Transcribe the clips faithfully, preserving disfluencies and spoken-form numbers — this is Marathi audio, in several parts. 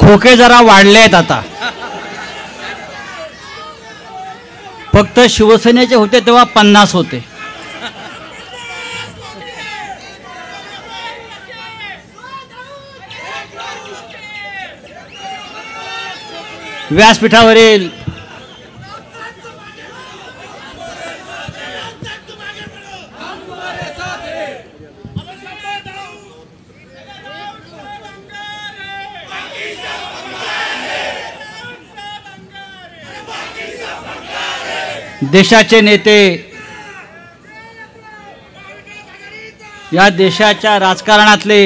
खोके जरा वाढले आहेत आता. फक्त शिवसेनेचे होते तेव्हा पन्नास होते. व्यासपीठावरील देशाचे नेते, या देशाच्या राजकारणातले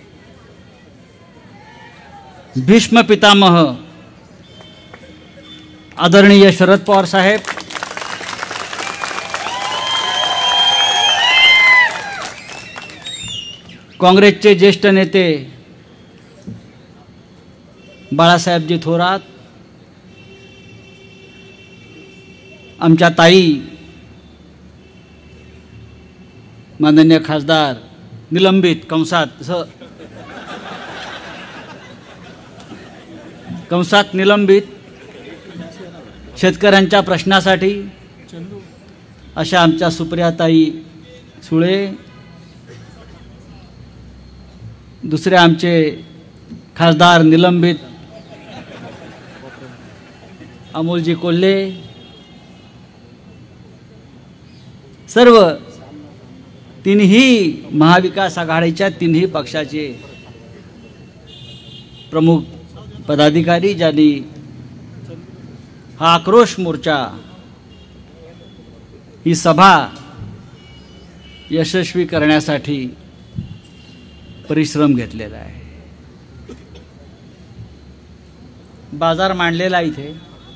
भीष्म पितामह आदरणीय शरद पवार साहेब, काँग्रेसचे ज्येष्ठ नेते बाळासाहेबजी थोरात, आमच्या ताई माननीय खासदार निलंबित कंसात कंसात निलंबित शेतकऱ्यांच्या प्रश्नासाठी अशा आमच्या सुप्रियाताई सुळे, दुसरे आमचे खासदार निलंबित अमोलजी कोल्हे, सर्व तिन्ही महाविकास आघाडीच्या तिन्ही पक्षाचे प्रमुख पदाधिकारी ज्यांनी हा आक्रोश मोर्चा, ही सभा यशस्वी करण्यासाठी परिश्रम घेतलेला आहे. बाजार मांडलेला इथे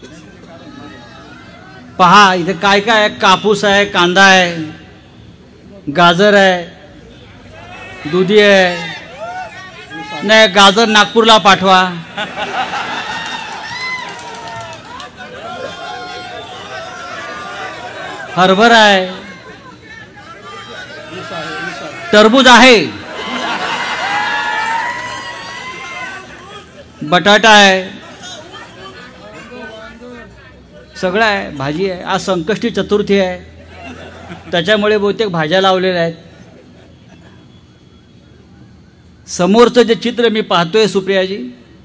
पहा, इथे काय काय आहे. कापूस आहे, कांदा आहे, गाजर आहे, दुधी आहे. नाही, गाजर नागपूरला पाठवा. हरभरा आहे, टरबूज आहे, बटाटा आहे, सगळं आहे, भाजी आहे. आज संकष्टी चतुर्थी आहे, त्याच्यामुळे बहुतेक भाज्या लावलेल्या आहेत. समोरचं जे चित्र मी पाहतोय सुप्रियाजी,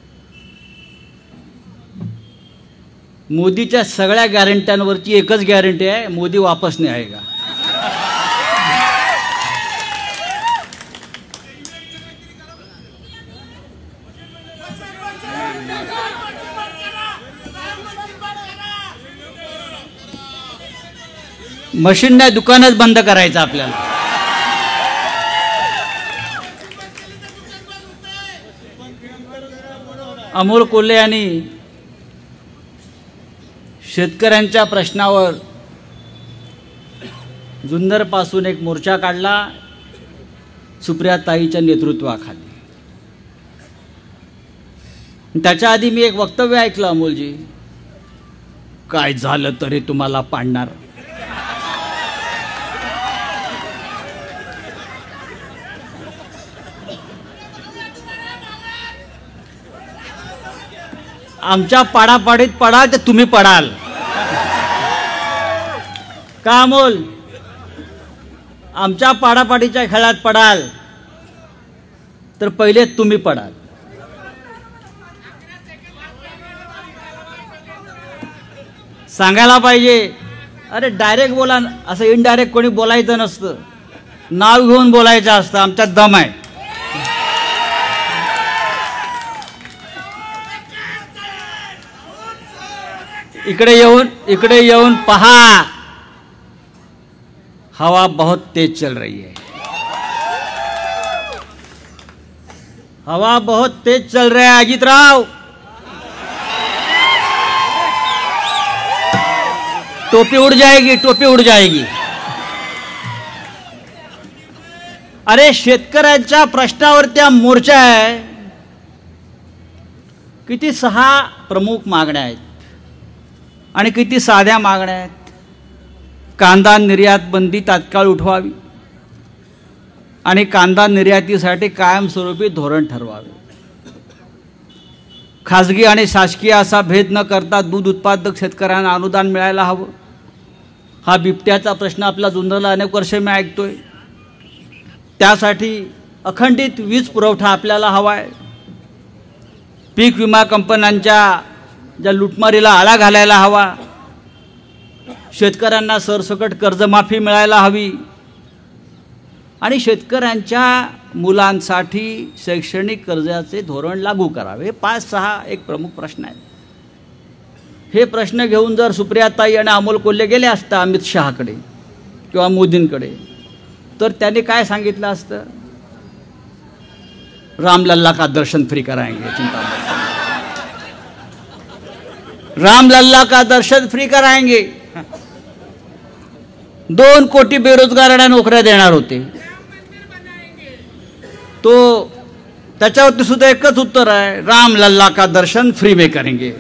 मोदीच्या सगळ्या गॅरंट्यांवरची एकच गॅरंटी आहे, मोदी वापस नाही आएगा. मशीन नाही, दुकानच बंद करायचं आपल्याला. अमोल कोल्हे यांनी शेतकऱ्यांच्या प्रश्नावर जुन्नरपासून एक मोर्चा काढला सुप्रियाताईच्या नेतृत्वाखाली. त्याच्या आधी मी एक वक्तव्य ऐकलं अमोलजी, काय झालं तरी तुम्हाला पाडणार. आमच्या पाडापाडीत पडाल तर तुम्ही पडाल का अमोल? आमच्या पाडापाडीच्या खेळात पडाल तर पहिले तुम्ही पडाल. सांगायला पाहिजे, अरे डायरेक्ट बोला, असं इनडायरेक्ट कोणी बोलायचं नसतं, नाव घेऊन बोलायचं असतं. आमच्यात दम आहे. इकडे येऊन इकडे येऊन पहा, हवा बहुत तेज चल रही है. हवा बहुत तेज चल रहा है अजितराव. टोपी उड़ जाएगी, टोपी उड़ जाएगी. अरे शेतकऱ्यांच्या प्रश्नावरती मोर्चा आहे. किती सहा प्रमुख मागण्या आहेत आणि किती साध्या मागण्या आहेत. कांदा निर्यात बंदी तात्काळ उठवावी आणि कांदा निर्यातीसाठी कायमस्वरूपी धोरण ठरवावे. खाजगी आणि शासकीय असा भेद न करता दूध उत्पादक शेतकऱ्यांना अनुदान मिळायला हवं. हा बिबट्याचा प्रश्न आपला जुन्नरला अनेक वर्ष मी ऐकतोय. त्यासाठी अखंडित वीज पुरवठा आपल्याला हवा आहे. पीक विमा कंपन्यांच्या ज्या लुटमारीला आळा घालायला हवा. शेतकऱ्यांना सरसकट कर्जमाफी मिळायला हवी आणि शेतकऱ्यांच्या मुलांसाठी शैक्षणिक कर्जाचे धोरण लागू करावे. हे पाच सहा एक प्रमुख प्रश्न आहेत. हे प्रश्न घेऊन जर सुप्रियाताई आणि अमोल कोल्हे गेले असता अमित शहाकडे किंवा मोदींकडे, तर त्यांनी काय सांगितलं असतं? रामलल्ला का दर्शन फ्री कराएंगे, चिंता मत, रामलल्ला का दर्शन फ्री कराएंगे. दोन कोटी बेरोजगारांना नोकऱ्या देणार होते. तो त्याच्यावरती सुद्धा एकच उत्तर आहे, रामलल्ला का दर्शन फ्री में करेंगे.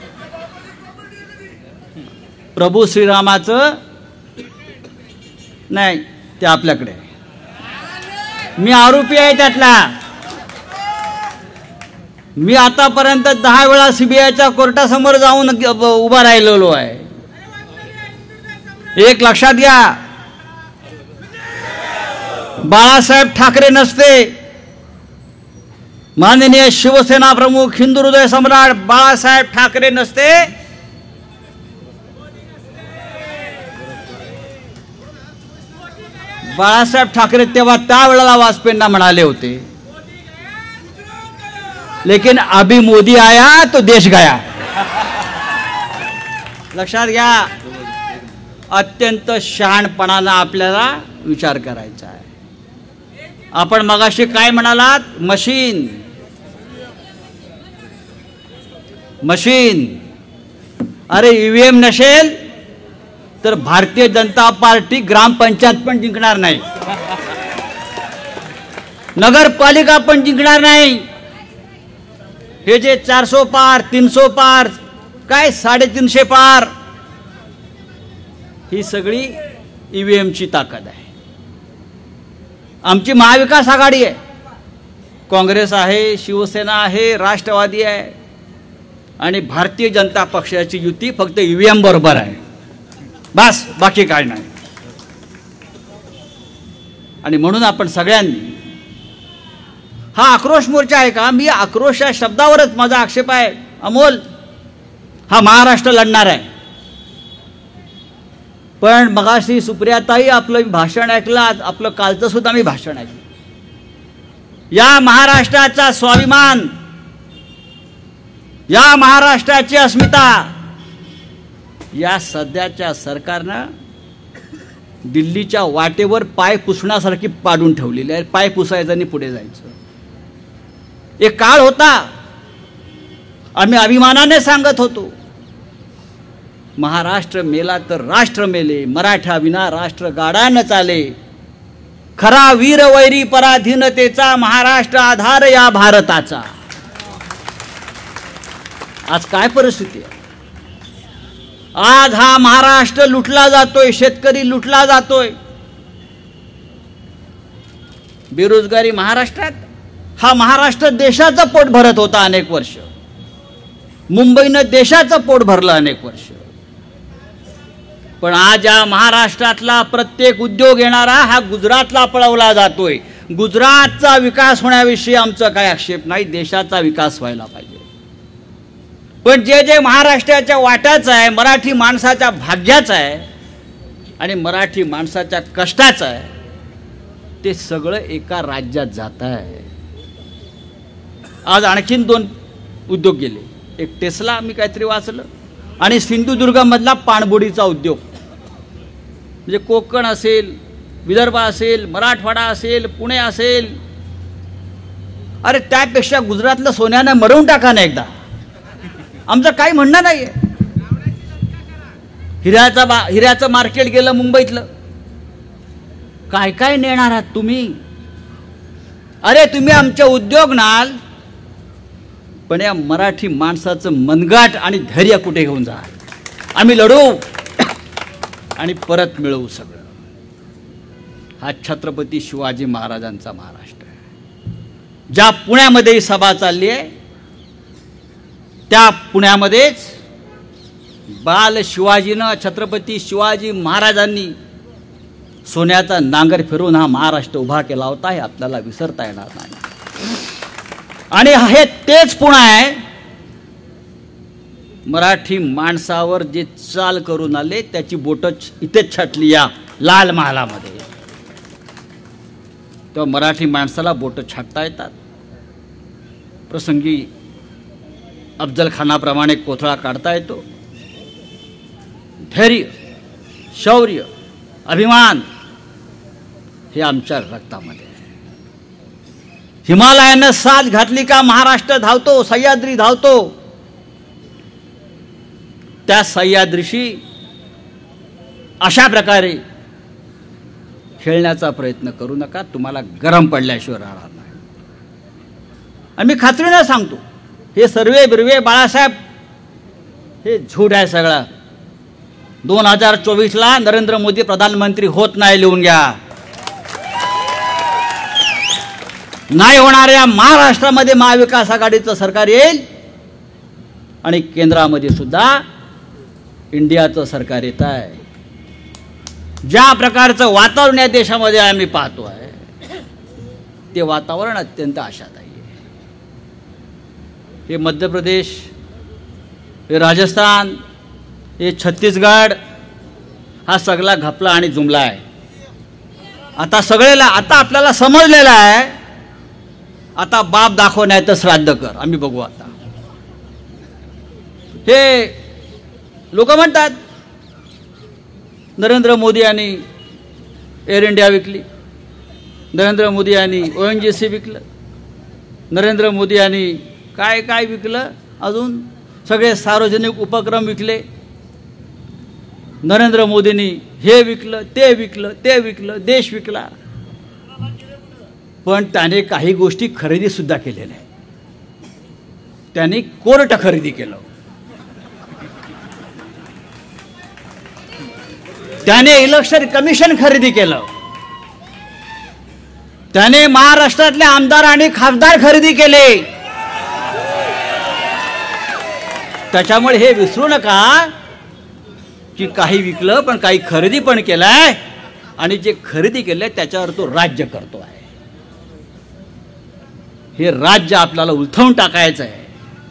प्रभू श्रीरामाचं नाही, ते आपल्याकडे. मी आरोपी आहे त्यातला. मी आतापर्यंत दहा वेळा सीबीआयच्या कोर्टासमोर जाऊन उभा राहिलेलो आहे. एक लक्षात घ्या, बाळासाहेब ठाकरे नसते, माननीय शिवसेना प्रमुख हिंदू हृदय सम्राट बाळासाहेब ठाकरे नसते, बाळासाहेब ठाकरे तेव्हा त्यावेळेला वाजपेयींना म्हणाले होते, लेकिन अभी मोदी आया तो देश गया. लक्षात घ्या, अत्यंत शहाणपणानं आपल्याला विचार करायचा आहे. आपण मगाशी काय म्हणालात? मशीन मशीन अरे ईव्हीएम नसेल तर भारतीय जनता पार्टी ग्रामपंचायत पण जिंकणार नाही, नगरपालिका पण जिंकणार नाही. हे जे चारसो पार, तीनसो पार, काय साडेतीनशे पार, ही सगळी ईव्हीएमची ताकद आहे. आमची महाविकास आघाडी आहे, काँग्रेस आहे, शिवसेना आहे, राष्ट्रवादी आहे आणि भारतीय जनता पक्षाची युती फक्त ईव्हीएम बरोबर आहे, बस, बाकी काय नाही. आणि म्हणून आपण सगळ्यांनी, हा आक्रोश मोर्चा आहे का? मी आक्रोश या शब्दावरच माझा आक्षेप आहे. अमोल, हा महाराष्ट्र लढणार आहे. पण मगाशी सुप्रियाताई आपलं भाषण ऐकलं, आपलं कालचं सुद्धा मी भाषण ऐकलं. या महाराष्ट्राचा स्वाभिमान, या महाराष्ट्राची अस्मिता या सध्याच्या सरकारनं दिल्लीच्या वाटेवर पाय पुसण्यासारखी पाडून ठेवलेली आहे. पाय पुसायचं आणि पुढे जायचं. एक काळ होता, आम्ही अभिमानाने सांगत होतो, महाराष्ट्र मेला तर राष्ट्र मेले, मराठा विना राष्ट्र गाडा न चाले, खरा वीर वैरी पराधीनतेचा महाराष्ट्र आधार या भारताचा. आज काय परिस्थिती आहे? आज हा महाराष्ट्र लुटला जातोय, शेतकरी लुटला जातोय. बेरोजगारी महाराष्ट्रात, हा महाराष्ट्र देशाचं पोट भरत होता अनेक वर्ष. मुंबईनं देशाचं पोट भरलं अनेक वर्ष. पण आज या महाराष्ट्रातला प्रत्येक उद्योग येणारा हा गुजरातला पळवला जातोय. गुजरातचा विकास होण्याविषयी आमचा काय आक्षेप नाही, देशाचा विकास व्हायला पाहिजे. पण जे जे महाराष्ट्राच्या वाट्याचं आहे, मराठी माणसाच्या भाग्याचं आहे आणि मराठी माणसाच्या कष्टाचं आहे, ते सगळं एका राज्यात जात आहे. आज आणखीन दोन उद्योग गेले. एक टेस्ला मी काहीतरी वाचलं, आणि सिंधुदुर्गमधला पाणबुडीचा उद्योग. म्हणजे कोकण असेल, विदर्भ असेल, मराठवाडा असेल, पुणे असेल, अरे त्यापेक्षा गुजरातलं सोन्यानं मरवून टाका ना एकदा. आमचं काही म्हणणं नाही आहे. हिऱ्याचा बा हिऱ्याचं मार्केट गेलं मुंबईतलं, काय काय नेणार आहात तुम्ही? अरे तुम्ही आमचे उद्योग नाल, पण या मराठी माणसाचं मनगाट आणि धैर्य कुठे घेऊन जा? आम्ही लढू आणि परत मिळवू सगळं. हा छत्रपती शिवाजी महाराजांचा महाराष्ट्र आहे. ज्या पुण्यामध्ये सभा चालली आहे, त्या पुण्यामध्येच बाल शिवाजीनं, छत्रपती शिवाजी महाराजांनी सोन्याचा नांगर फिरून हा महाराष्ट्र उभा केला होता, हे आपल्याला विसरता येणार नाही. आणि हे तेच पुणे आहे मराठी माणसावर जे चाल करून आले त्याची बोटं इथेच छाटली या लाल महालामध्ये. तेव्हा मराठी माणसाला बोटं छाटता येतात. प्रसंगी अफजल खानाप्रमाणे कोथळा काढता येतो. धैर्य, शौर्य, अभिमान हे आमच्या रक्तामध्ये आहे. हिमालयानं साथ घातली का महाराष्ट्र धावतो, सह्याद्री धावतो. त्या सह्याद्रीशी अशा प्रकारे खेळण्याचा प्रयत्न करू नका, तुम्हाला गरम पडल्याशिवाय राहणार नाही. आणि मी खात्रीनं सांगतो, हे सर्वे बिर्वे बाळासाहेब हे झूट आहे सगळं. दोन हजार चोवीसला नरेंद्र मोदी प्रधानमंत्री होत नाही, लिहून घ्या. नाही होणाऱ्या महाराष्ट्रामध्ये महाविकास आघाडीचं सरकार येईल आणि केंद्रामध्ये सुद्धा इंडियाचं सरकार येत आहे. ज्या प्रकारचं वातावरण या देशामध्ये आम्ही पाहतो आहे ते वातावरण अत्यंत आशादायी आहे. हे मध्य प्रदेश, हे राजस्थान, हे छत्तीसगड हा सगळा घपला आणि जुमला आहे. आता सगळेला आता आपल्याला समजलेलं आहे, आता बाप दाखव नाही तर श्राद्ध कर. आम्ही बघू आता. हे लोक म्हणतात नरेंद्र मोदी यांनी एअर इंडिया विकली, नरेंद्र मोदी यांनी ओ एन जी सी विकलं, नरेंद्र मोदी यांनी काय काय विकलं, अजून सगळे सार्वजनिक उपक्रम विकले. नरेंद्र मोदींनी हे विकलं, ते विकलं, ते विकलं, देश विकला. पण त्याने काही गोष्टी खरेदी सुद्धा केलेल्या आहेत. त्याने कोर्ट खरेदी केलं, त्याने इलेक्शन कमिशन खरेदी केलं, त्याने महाराष्ट्रातले आमदार आणि खासदार खरेदी केले. त्याच्यामुळे हे विसरू नका की काही विकलं पण काही खरेदी पण केलाय, आणि जे खरेदी केलंय त्याच्यावर तो राज्य करतो आहे. हे राज्य आपल्याला उलथवून टाकायचं आहे.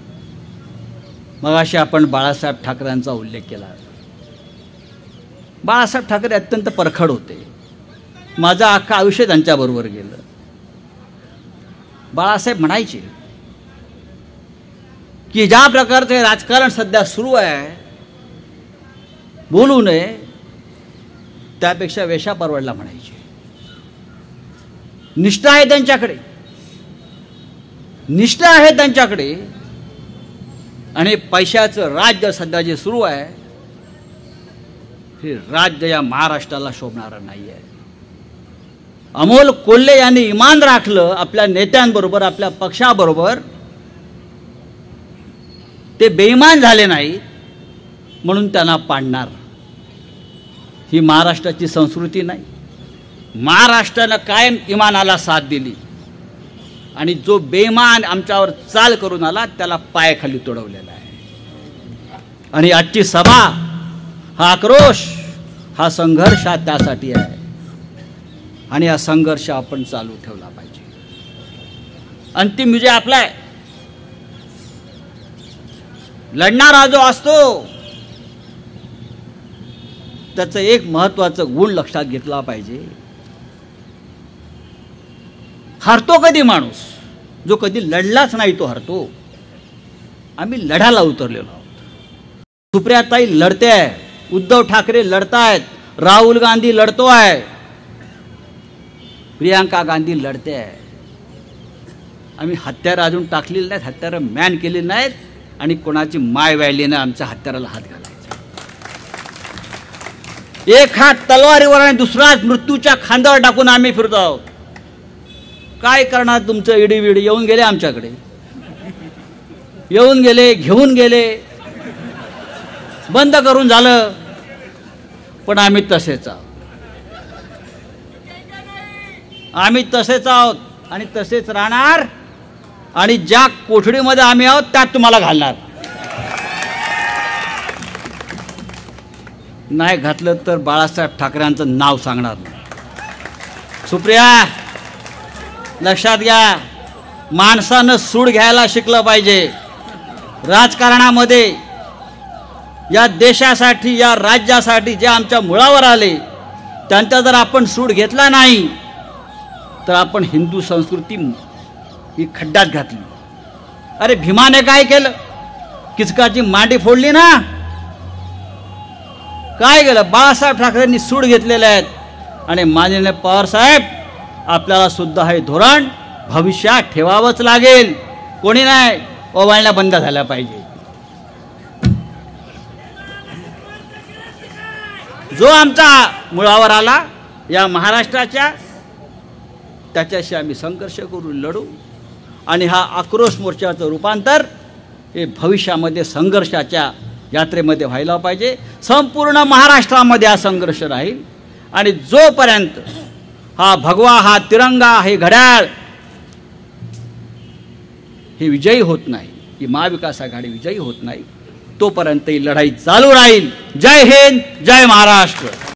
मगाशी आपण बाळासाहेब ठाकरेंचा उल्लेख केला. बाळासाहेब ठाकरे अत्यंत परखड होते. माझं अख्खं आयुष्य त्यांच्याबरोबर गेलं. बाळासाहेब म्हणायचे की ज्या प्रकारचे राजकारण सध्या सुरू आहे, बोलू नये त्यापेक्षा वेशा परवडला म्हणायचे. निष्ठा आहे त्यांच्याकडे, निष्ठा आहे त्यांच्याकडे. आणि पैशाचं राज्य सध्या जे सुरू आहे हे राज्य या महाराष्ट्राला शोभणारं नाही आहे. अमोल कोल्हे यांनी इमान राखलं आपल्या नेत्यांबरोबर, आपल्या पक्षाबरोबर. ते बेईमान झाले नाही म्हणून त्यांना पाडणार, ही महाराष्ट्राची संस्कृती नाही. महाराष्ट्रानं कायम इमानाला साथ दिली आणि जो बेईमान आमच्यावर चाल करून आला त्याला पायाखाली तोडवलेला आहे. आणि आजची सभा, हा आक्रोश, हा संघर्ष हा त्यासाठी आहे. आणि हा संघर्ष आपण चालू ठेवला पाहिजे. अंतिम विजय आपला आहे. लढणारा जो असतो त्याचं एक महत्त्वाचं गुण लक्षात घेतला पाहिजे. हरतो कधी माणूस? जो कधी लढलाच नाही तो हरतो. आम्ही लढायला उतरलेलो आहोत. सुप्रियाताई लढते आहे, उद्धव ठाकरे लढतायत, राहुल गांधी लढतो आहे, प्रियांका गांधी लढते आहे. आम्ही हत्यारं अजून टाकलेली नाहीत, हत्यारं मॅन केलेली नाहीत आणि कोणाची माय व्यायली नाही आमच्या हत्याराला हात घालायचा. एक हात तलवारीवर आणि दुसरा मृत्यूच्या खांद्यावर टाकून आम्ही फिरतो आहोत. काय करणार? तुमचं इडी विडी येऊन गेले आमच्याकडे, येऊन गेले, घेऊन गेले, बंद करून झालं. पण आम्ही तसेच आहोत, आम्ही तसेच आहोत आणि तसेच राहणार. आणि ज्या कोठडीमध्ये आम्ही आहोत त्यात तुम्हाला घालणार. नाही घातलं तर बाळासाहेब ठाकरेंचं नाव सांगणार नाही. सुप्रिया, लक्षात घ्या, माणसानं सूड घ्यायला शिकलं पाहिजे. राजकारणामध्ये या देशासाठी, या राज्यासाठी जे आमच्या मुळावर आले त्यांचा जर आपण सूड घेतला नाही तर आपण हिंदू संस्कृती ही खड्ड्यात घातली. अरे भीमाने काय केलं? किचकाची मांडी फोडली ना. काय केलं? बाळासाहेब ठाकरेंनी सूड घेतलेले आहेत. आणि माननीय पवार साहेब, आपल्याला सुद्धा हे धोरण भविष्यात ठेवावंच लागेल. कोणी नाही ओवाळण्या बंद झाल्या पाहिजे. जो आमचा मुळावर आला या महाराष्ट्राच्या, त्याच्याशी आम्ही संघर्ष करू, लढू. आणि हा आक्रोश मोर्चाचं रूपांतर हे भविष्यामध्ये संघर्षाच्या यात्रेमध्ये व्हायला पाहिजे. संपूर्ण महाराष्ट्रामध्ये हा संघर्ष राहील. आणि जोपर्यंत हा भगवा, हा तिरंगा, हे घड्याळ हे विजयी होत नाही, ही महाविकास आघाडी विजयी होत नाही, तोपर्यंत ही लढाई चालू राहील. जय हिंद, जय महाराष्ट्र.